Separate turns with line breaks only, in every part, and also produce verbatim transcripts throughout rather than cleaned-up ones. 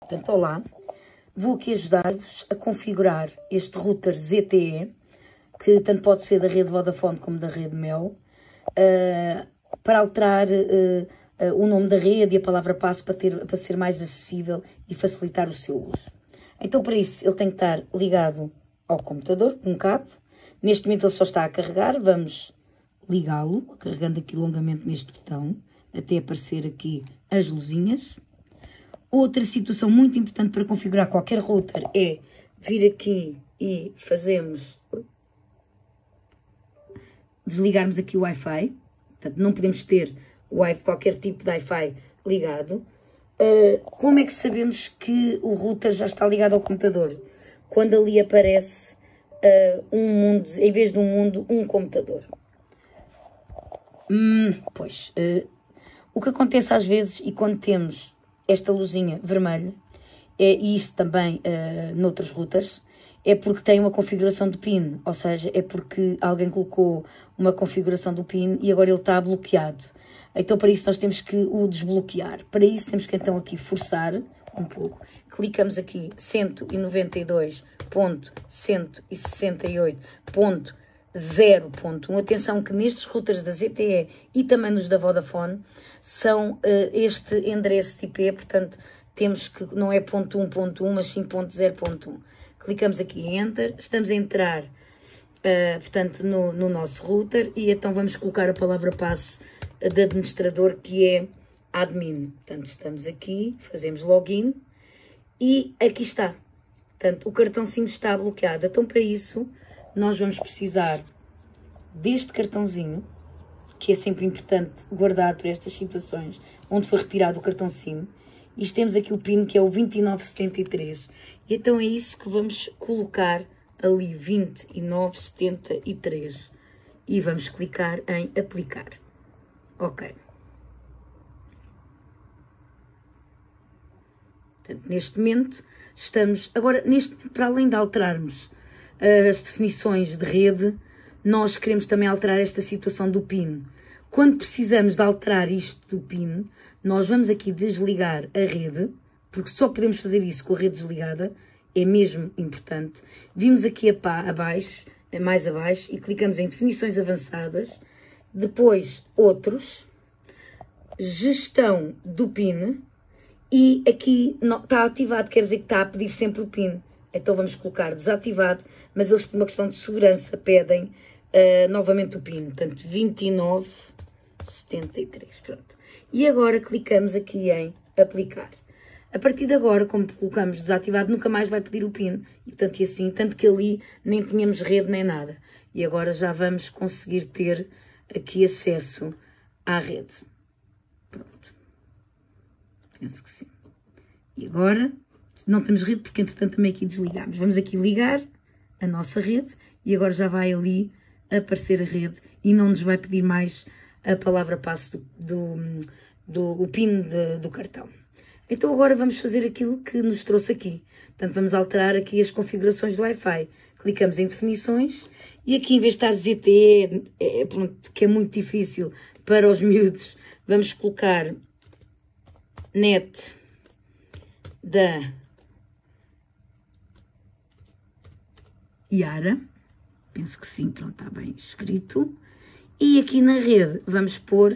Portanto, olá, vou aqui ajudar-vos a configurar este router Z T E, que tanto pode ser da rede Vodafone como da rede Mel, uh, para alterar uh, uh, o nome da rede e a palavra passe para, ter, para ser mais acessível e facilitar o seu uso. Então, para isso, ele tem que estar ligado ao computador, com um cabo. Neste momento ele só está a carregar, vamos ligá-lo, carregando aqui longamente neste botão, até aparecer aqui as luzinhas. Outra situação muito importante para configurar qualquer router é vir aqui e fazermos, desligarmos aqui o Wi-Fi. Portanto, não podemos ter o Wi-Fi, qualquer tipo de Wi-Fi ligado. Uh, como é que sabemos que o router já está ligado ao computador? Quando ali aparece uh, um mundo, em vez de um mundo, um computador. Hum, pois, uh, o que acontece às vezes, e quando temos esta luzinha vermelha, é, e isso também uh, noutros routers, é porque tem uma configuração de PIN, ou seja, é porque alguém colocou uma configuração do PIN e agora ele está bloqueado. Então, para isso, nós temos que o desbloquear. Para isso, temos que então aqui forçar um pouco. Clicamos aqui cento e noventa e dois ponto cento e sessenta e oito ponto zero ponto um. Atenção que nestes routers da Z T E e também nos da Vodafone são uh, este endereço de I P, portanto, temos que não é ponto um ponto um, mas sim ponto zero ponto um. Clicamos aqui em Enter, estamos a entrar, uh, portanto, no, no nosso router e então vamos colocar a palavra passe de administrador, que é admin. Portanto, estamos aqui, fazemos login e aqui está. Portanto, o cartãozinho está bloqueado. Então, para isso, nós vamos precisar deste cartãozinho, que é sempre importante guardar para estas situações, onde foi retirado o cartão SIM. E temos aqui o PIN, que é o vinte e nove setenta e três. E então é isso que vamos colocar ali, vinte e nove setenta e três. E vamos clicar em aplicar. Ok. Portanto, neste momento, estamos... Agora, neste momento, para além de alterarmos uh, as definições de rede, nós queremos também alterar esta situação do PIN. Quando precisamos de alterar isto do PIN, nós vamos aqui desligar a rede, porque só podemos fazer isso com a rede desligada, é mesmo importante. Vimos aqui a pá, abaixo, mais abaixo, e clicamos em definições avançadas. Depois, outros, gestão do PIN, e aqui não, está ativado, quer dizer que está a pedir sempre o PIN. Então vamos colocar desativado, mas eles por uma questão de segurança pedem uh, novamente o PIN, portanto vinte e nove setenta e três, pronto. E agora clicamos aqui em aplicar. A partir de agora, como colocamos desativado, nunca mais vai pedir o PIN, e portanto e assim, tanto que ali nem tínhamos rede nem nada. E agora já vamos conseguir ter aqui acesso à rede. Pronto. Penso que sim. E agora, não temos rede, porque entretanto também aqui desligamos. Vamos aqui ligar a nossa rede e agora já vai ali aparecer a rede e não nos vai pedir mais a palavra passe do, do, do o PIN de, do cartão. Então agora vamos fazer aquilo que nos trouxe aqui. Portanto, vamos alterar aqui as configurações do Wi-Fi. Clicamos em definições. E aqui, em vez de estar Z T E, é, que é muito difícil para os miúdos, vamos colocar net da Yara. Penso que sim, pronto, está bem escrito. E aqui na rede vamos pôr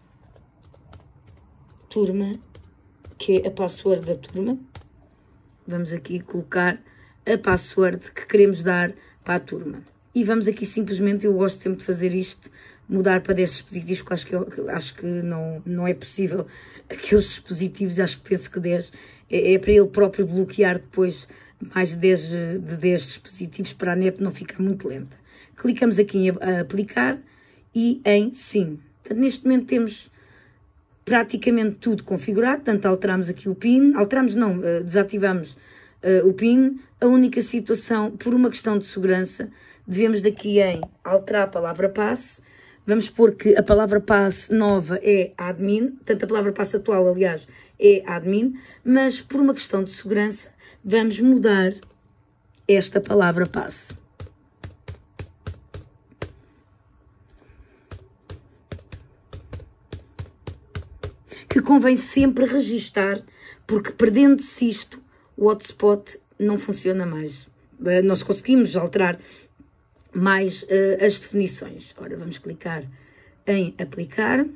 turma, que é a password da turma. Vamos aqui colocar a password que queremos dar para a turma. E vamos aqui simplesmente, eu gosto sempre de fazer isto, mudar para dez dispositivos, porque acho que, eu, acho que não, não é possível aqueles dispositivos, acho que penso que dez, é, é para ele próprio bloquear depois mais de dez, de dez dispositivos, para a net não ficar muito lenta. Clicamos aqui em a, a aplicar e em sim. Portanto, neste momento temos praticamente tudo configurado, portanto alteramos aqui o PIN, alteramos não, desativamos uh, o PIN. A única situação, por uma questão de segurança, devemos daqui em alterar a palavra passe. Vamos pôr que a palavra passe nova é admin, portanto a palavra passe atual, aliás, é admin, mas por uma questão de segurança vamos mudar esta palavra passe. Que convém sempre registar, porque perdendo-se isto, o hotspot não funciona mais. Nós conseguimos alterar mais uh, as definições. Ora, vamos clicar em aplicar.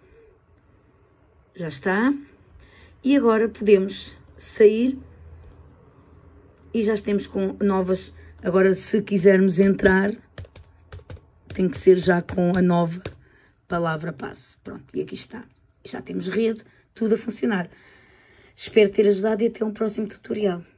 Já está. E agora podemos sair e já estamos com novas. Agora, se quisermos entrar, tem que ser já com a nova palavra passe. Pronto, e aqui está. Já temos rede, tudo a funcionar. Espero ter ajudado e até um próximo tutorial.